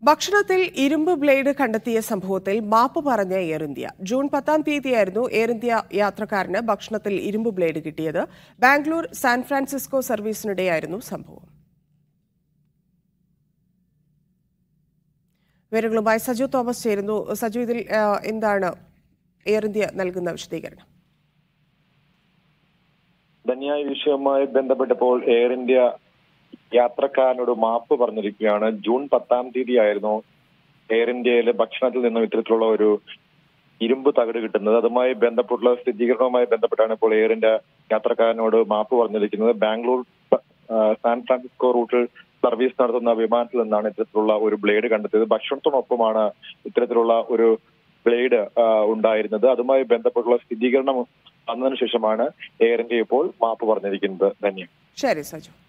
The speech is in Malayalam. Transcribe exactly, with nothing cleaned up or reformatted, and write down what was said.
ഭക്ഷണത്തിൽ ഇരുമ്പ് ബ്ലേഡ് കണ്ടെത്തിയ സംഭവത്തിൽ മാപ്പ് പറഞ്ഞ എയർ ഇന്ത്യ. ജൂൺ പത്താം തീയതിയായിരുന്നു എയർ ഇന്ത്യ യാത്രക്കാരന് ഭക്ഷണത്തിൽ ഇരുമ്പ് ബ്ലേഡ് കിട്ടിയത്. ബാംഗ്ലൂർ സാൻ ഫ്രാൻസിസ്കോ സർവീസിനിടെയായിരുന്നു സംഭവം. വിവരങ്ങളുമായി സജു തോമസ് ചേരുന്നു. സജു, ഇതിൽ എന്താണ് എയർ ഇന്ത്യ നൽകുന്ന വിശദീകരണം? ധന്യായ വിഷയവുമായി ബന്ധപ്പെട്ടപ്പോൾ എയർ ഇന്ത്യ യാത്രക്കാരനോട് മാപ്പ് പറഞ്ഞിരിക്കുകയാണ്. ജൂൺ പത്താം തീയതി ആയിരുന്നു എയർ ഇന്ത്യയിലെ ഭക്ഷണത്തിൽ നിന്നും ഇത്തരത്തിലുള്ള ഒരു ഇരുമ്പ് തകിട് കിട്ടുന്നത്. അതുമായി ബന്ധപ്പെട്ടുള്ള സ്ഥിരീകരണവുമായി ബന്ധപ്പെട്ടാണ് ഇപ്പോൾ എയർ ഇന്ത്യ യാത്രക്കാരനോട് മാപ്പ് പറഞ്ഞിരിക്കുന്നത്. ബാംഗ്ലൂർ സാൻ ഫ്രാൻസിസ്കോ റൂട്ടിൽ സർവീസ് നടത്തുന്ന വിമാനത്തിൽ നിന്നാണ് ഇത്തരത്തിലുള്ള ഒരു ബ്ലേഡ് കണ്ടെത്തിയത്. ഭക്ഷണത്തോടൊപ്പമാണ് ഇത്തരത്തിലുള്ള ഒരു ബ്ലേഡ് ഉണ്ടായിരുന്നത്. അതുമായി ബന്ധപ്പെട്ടുള്ള സ്ഥിരീകരണം വന്നതിനു ശേഷമാണ് എയർ ഇന്ത്യ ഇപ്പോൾ മാപ്പ് പറഞ്ഞിരിക്കുന്നത്. ധന്യ. ശരി സജു.